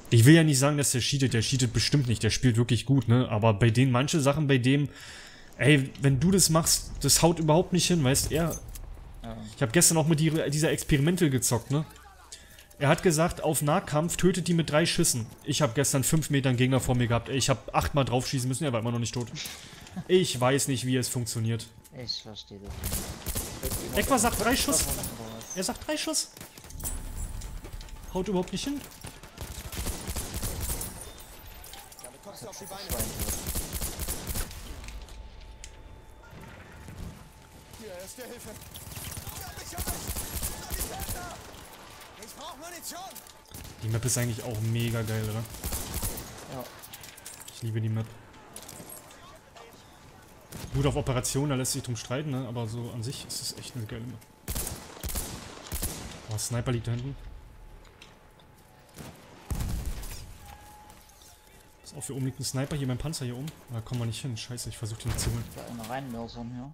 Ich will ja nicht sagen, dass der cheatet bestimmt nicht, der spielt wirklich gut, ne? Aber bei denen, manche Sachen bei dem, ey, wenn du das machst, das haut überhaupt nicht hin, weißt du, er... Ja. Ich habe gestern auch mit dieser Experimental gezockt, ne? Er hat gesagt, auf Nahkampf tötet die mit 3 Schüssen. Ich habe gestern 5 Meter einen Gegner vor mir gehabt, ey, ich habe 8-mal drauf schießen müssen, er war immer noch nicht tot. Ich weiß nicht, wie es funktioniert. Ich verstehe das nicht. Ekwa sagt 3 Schuss. Er sagt 3 Schuss. Haut überhaupt nicht hin. Hier, erste Hilfe. Ich brauche Munition. Die Map ist eigentlich auch mega geil, oder? Ja. Ich liebe die Map. Gut auf Operation, da lässt sich drum streiten, ne? Aber so an sich ist es echt eine geile Map. Oh, Sniper liegt da hinten. Pass auf, hier oben liegt ein Sniper, hier mein Panzer hier oben. Da kommen wir nicht hin, scheiße, ich versuche den nicht zu holen. Da einer reinmörsern hier.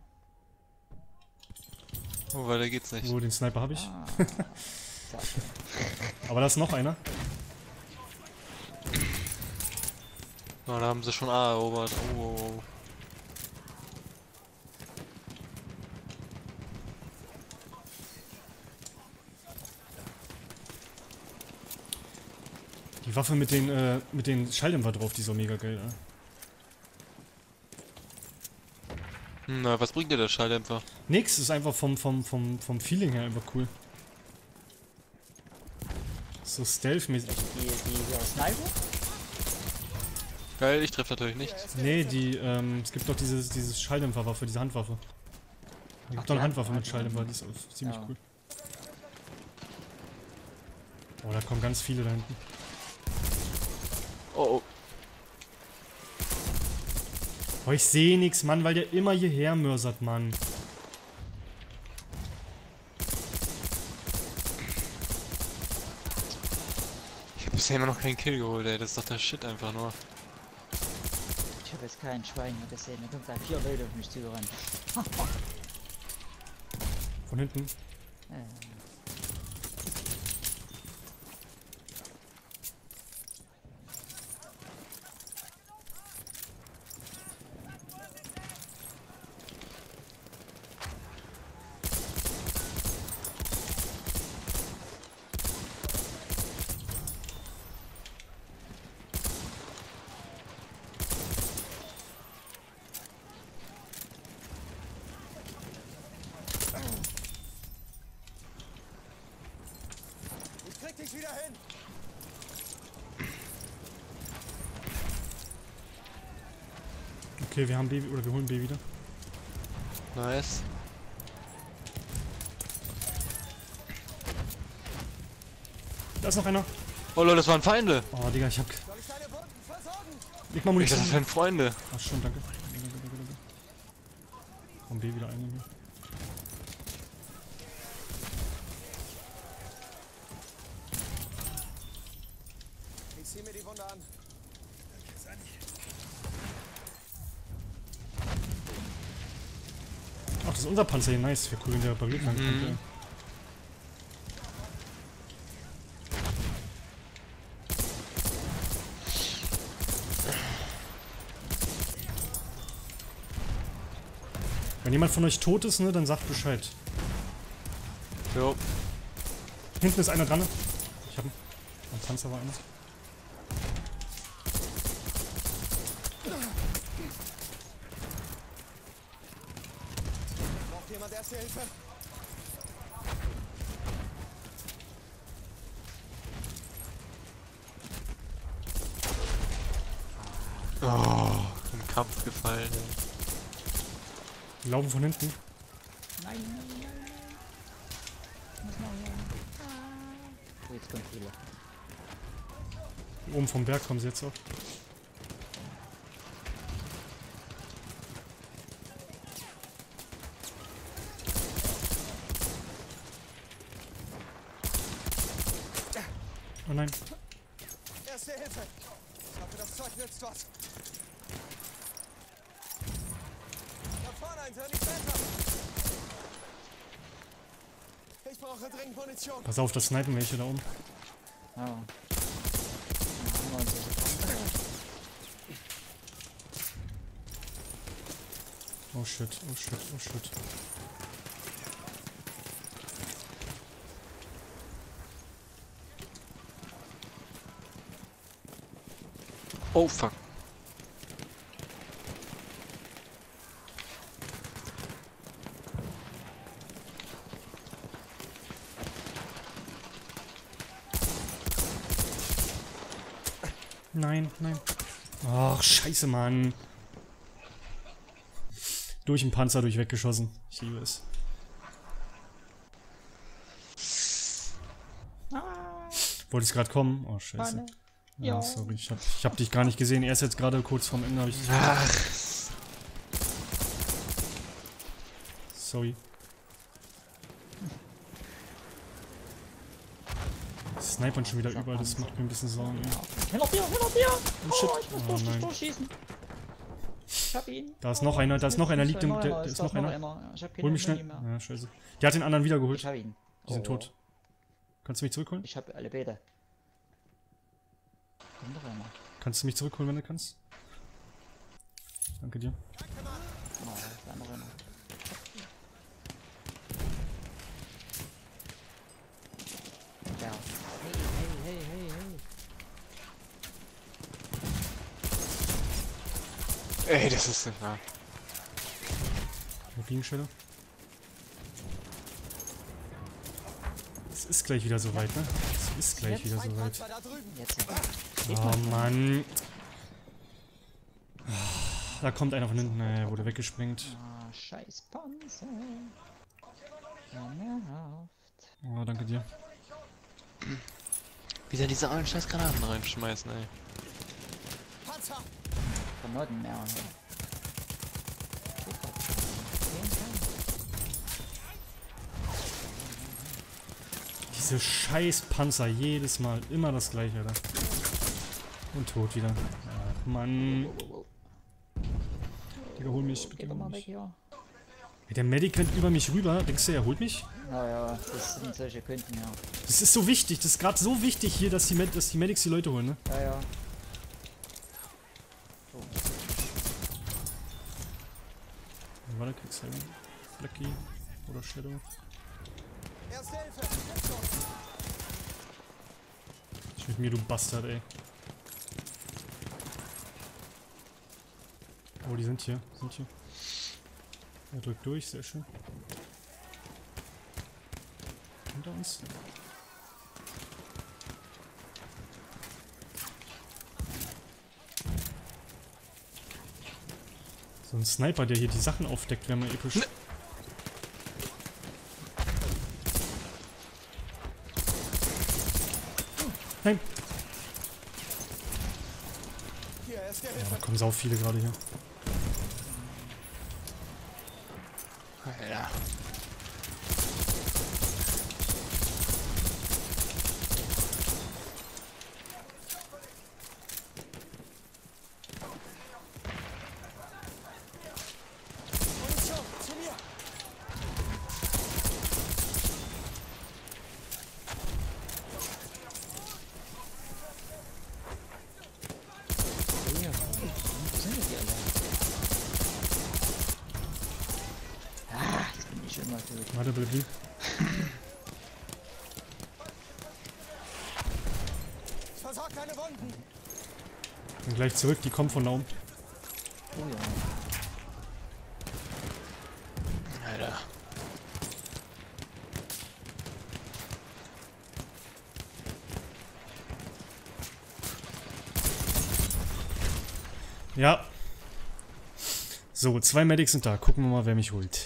Oh, weiter geht's nicht. Oh, den Sniper habe ich. Ah. Aber da ist noch einer. Oh, da haben sie schon A erobert. Oh. Die Waffe mit den Schalldämpfer drauf, die ist auch mega geil, ne? Na, was bringt dir der Schalldämpfer? Nix, ist einfach vom Feeling her einfach cool. So stealth-mäßig. Die Sniper? Geil, ich treffe natürlich nichts. Nee, es gibt doch dieses Schalldämpferwaffe, diese Handwaffe. Es gibt doch eine Handwaffe mit Schalldämpfer, die ist auch ziemlich cool. Oh, da kommen ganz viele da hinten. Oh. Oh, ich sehe nix, Mann, weil der immer hierher mörsert, Mann. Ich hab bisher immer noch keinen Kill geholt, ey. Das ist doch der Shit einfach nur. Ich habe jetzt kein Schwein mehr gesehen. Da kommt da 4 Leute auf mich zugerannt. Von hinten. Ich krieg dich wieder hin. Okay, wir haben B, oder wir holen B wieder. Nice. Da ist noch einer. Oh Leute, das waren Feinde. Oh, Digga, ich hab... Soll ich deine Wunden versorgen? Leg mal Ich Munition. dachte, das wären Freunde. Ach schon, danke. Danke. Komm, B wieder einnehmen. Ich zieh mir die Wunde an. Ach, das ist unser Panzer hier, nice. Wäre cool, wenn der repariert werden könnte. ey. Wenn jemand von euch tot ist, ne, dann sagt Bescheid. Jo. Hinten ist einer dran. Ich hab ihn. Am Panzer war einer. Braucht jemand erste Hilfe? Oh, im Kampf gefallen, ey. Die laufen von hinten. Nein. Muss mal her. Oh, jetzt kommt viele. Oben vom Berg kommen sie jetzt auch. Oh nein. Erste Hilfe. Ich hoffe, das Zeug nützt was. Da vorne ein Sanitäter. Ich brauche dringend Munition. Pass auf, das snipen welche da oben. Ja. Oh shit, oh shit, oh shit. Oh fuck. Nein, nein. Ach, scheiße, Mann. Durch den Panzer weggeschossen. Ich liebe es. Wolltest gerade kommen? Oh, scheiße. Ja, sorry. Ich hab dich gar nicht gesehen. Erst jetzt gerade kurz vorm Ende habe ich... Ach. Sorry. Snipern schon wieder überall, das macht mir ein bisschen Sorgen. Hinter dir! Oh shit. Ich muss Oh, nein. durchschießen. Ich hab ihn. Da ist noch einer, liegt im... Da ist noch einer. Ich hab keine Hol mich schnell. Muni mehr. Ja, scheiße. Der hat den anderen wieder Ich geholt. hab ihn. Die sind tot. Kannst du mich zurückholen? Ich hab alle beide. Kommt doch einer. Kannst du mich zurückholen, wenn du kannst? Danke dir. Oh, da ist der andere einer. Ja. Hey. Ey, das ist nicht wahr. Mobilenschwelle. Es ist gleich wieder soweit, ne? Es ist gleich wieder Ein soweit. Panzer da drüben. Jetzt. Oh Mann. Da kommt einer von hinten. Er wurde weggesprengt. Ah, scheiß Panzer. Ja, nervt. Oh, danke dir. Wie sie diese allen scheiß Granaten reinschmeißen, ey. Panzer! Von Norden mehr. Diese scheiß Panzer, jedes Mal. Immer das gleiche, Alter. Und tot wieder. Ach, Mann. Digga, hol mich. Bitte Geh doch hol mal weg mich. hier. Ey, der Medic rennt über mich rüber. Denkst du, er holt mich? Naja, das sind solche Kunden, ja. Das ist so wichtig. Das ist gerade so wichtig hier, dass die Medics die Leute holen, ne? Ja, ja. Warte, Quicksilver. Blackie oder Shadow. Erste Hilfe! Jetzt los! Ich mit mir, du Bastard, ey. Oh, die sind hier. Er drückt durch, sehr schön. Hinter uns. So ein Sniper, der hier die Sachen aufdeckt, wäre mal episch. Ne. Nein! Hier, erste Ja, Hilfe! da kommen sau viele gerade hier. Ja. Munition, zu mir! Wo sind denn die alle? Ah, jetzt bin ich schon mal tot. Warte, bitte. Ich versag keine Wunden! Dann gleich zurück, die kommen von da oben. Oh ja. Alter. Ja. So, 2 Medics sind da. Gucken wir mal, wer mich holt.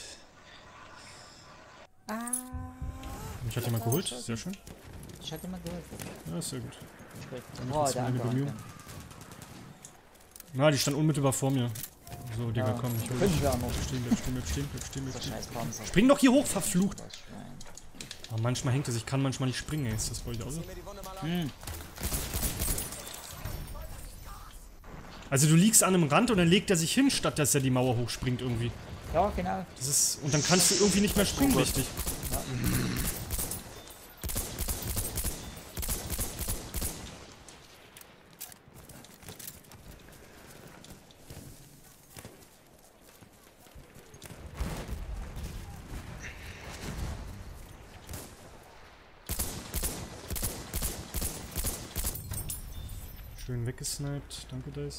Mich hat jemand geholt. Sehr schön. Ich hatte mal geholt. Ja, sehr gut. Ich wollte. Dann Oh, müssen wir der eine andere. Bemühung. Na, die stand unmittelbar vor mir. So, Digga, Ja, komm, ich hol können dich. wir auch noch. Bleib stehen, bleib stehen, bleib stehen, bleib stehen, bleib Das stehen. scheiß Panzer. Spring doch hier hoch, verflucht! Das Schwein. Aber manchmal hängt es, ich kann manchmal nicht springen, ey. Ist das wollte ich auch so? Sieh mir die Wunde mal an. Also du liegst an einem Rand und dann legt er sich hin, statt dass er die Mauer hochspringt irgendwie. Ja, genau. Das ist. Und dann kannst du irgendwie nicht mehr springen, richtig. Schön weggesniped. Danke, Dice.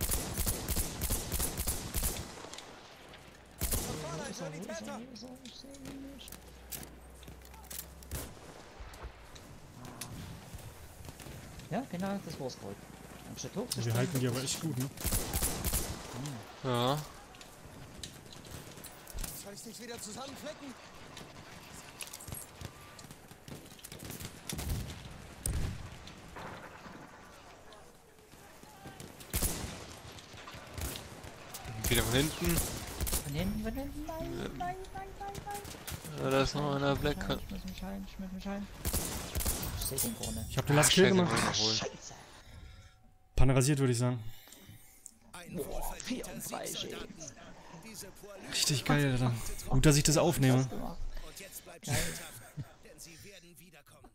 Ja, genau, das war's gerade. Ein Schritt hoch zu Wir stehen. halten die aber echt gut, ne? Ja. Soll ich dich wieder zusammenflecken? Wieder von hinten. Von hinten, nein. Ja, da ist noch einer Black. Ich muss mich heilen. Ich seh den vorne. Ich hab den Last Kill gemacht. Scheiße. Panne rasiert, würde ich sagen. Boah, 34. Richtig geil, Alter. Gut, dass ich das aufnehme. Geil. Denn sie werden wiederkommen.